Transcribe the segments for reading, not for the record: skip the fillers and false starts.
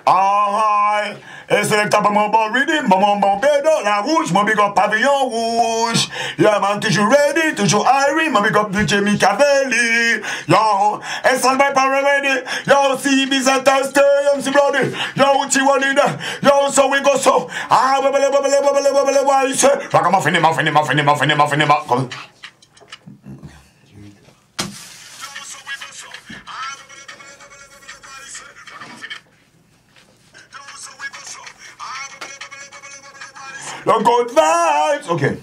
Ah, et c'est que t'as pas mon bon reading, mon bédo, la rouge, mon big up pavillon rouge. Yeah man, toujours ready, toujours irie, mon big up DJ Micavelli. Yo, et ça va pas ready. Yo, see Ibiza Thursday, MC Bloody. Yo, what you want in there? Yo, so we go so. Ah, why you say? Ragamuffin, come. The good vibes. Okay.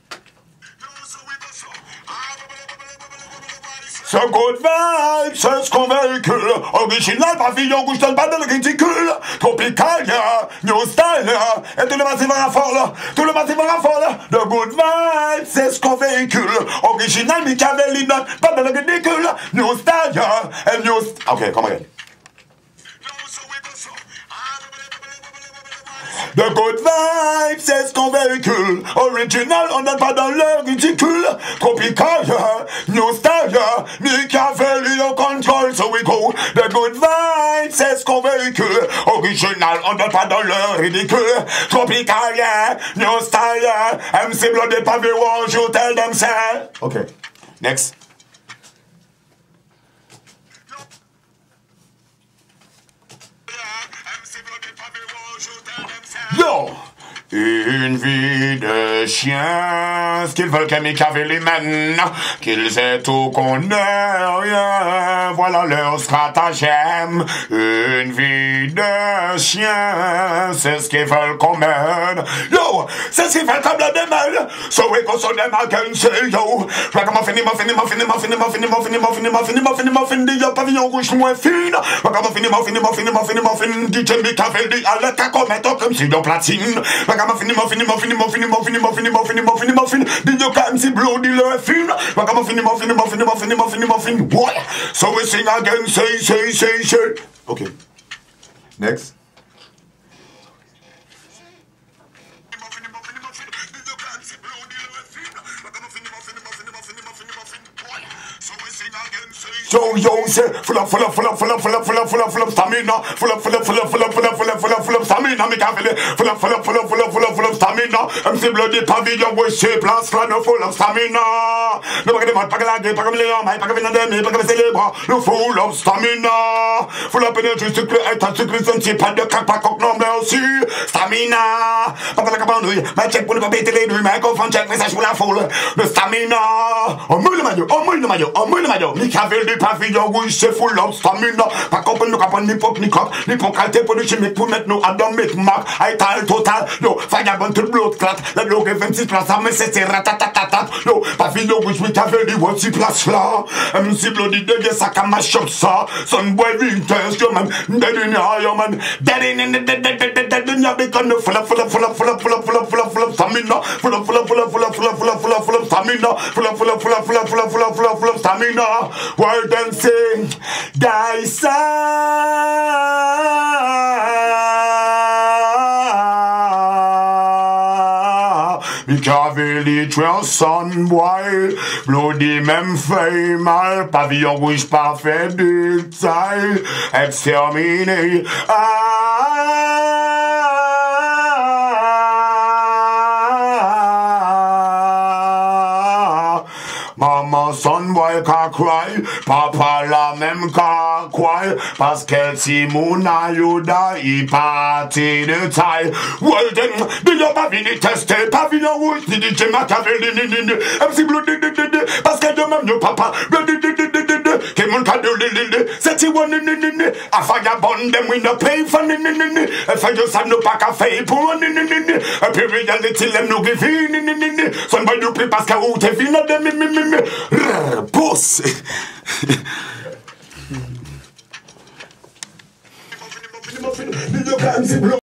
Ce good vibes, c'est ce qu'on véhicule. Original, pavillon rouge, donne pas de ridicule. Tropical, yeah. New style, yeah. Et tout le massif en rafole, tout le massif en rafole. The good vibes, c'est ce qu'on véhicule. Original, Micavelli, donne pas de ridicule. New style, yeah. And new style. Okay, come again. The good vibes, c'est ce qu'on véhicule. Original, on donne pas dans le ridicule. Tropical, yeah. New style, yeah. Micavelli, on control, so we go. The good vibes, c'est ce qu'on véhicule. Original, on donne pas dans le ridicule. Tropical, yeah. New style, yeah. MC Bloody Pavillon, you tell them, say. Okay, next. Yo! Une vie de chien, ce qu'ils veulent que Micavelli mène, qu'ils aient tout qu'on ait rien, voilà leur stratagème. Une vie de chien, c'est ce qu'ils veulent qu'on mène. Yo! C'est ce qu'ils veulent comme le démêle, so we go so them against yo. Ragamuffin, yo, pavillon rouge moins fine. Ragamuffin, DJ Micavelli, à la cacometto comme si de platine. Muffin, did you come see bloody laughing? Muffin, what? So we sing again, say. Okay, next. Yo, say, full up, stamina, full up, stamina, Micavelli, full up, stamina, MC Bloody Pavillon, we shape, last run, full of stamina, no pack the leon, my pack of them, pack of celebra, no full of stamina, full up energy, citizenship, and the pack of no mercy, stamina, papa like a boundary, my check, pull up a bit lady, my microphone check, message full of full, the stamina, oh, Mayo, Micavelli Pavillon, we say full of stamina. Pack up and look up on ni pop, qualité pour le chimique pour mettre nous à dans make mark. I tell total, yo, vagabond to blood clot. Le logo 26 places, mais c'est ratatatatat. Yo, Pavillon, which Micavelli, what's the place là? MC Bloody, dead, ça comme ma shop ça. Son boy, winters, yo man, dead in your man, dead in your bacon, full of stamina, full of stamina, full of stamina. Well then sing, guys, Micavelli, tueur son boy, Bloody même fait mal, pavillon rouge parfait de taille, exterminé. Maman, son boy ka cry, papa la même ka cry, parce que si mon ayuda y parti de taille. Well then, do you pas vini tester, pavillon rouge, ni DJ Micavelli, ni, MC Bloody, parce que de même yo papa, que mon cadeau, c'est one, a vagabond, them we no pay for, if I just have no pack of fake, pour, a reality, them no give in, son boy you play parce que ou te vino de mi. Boss.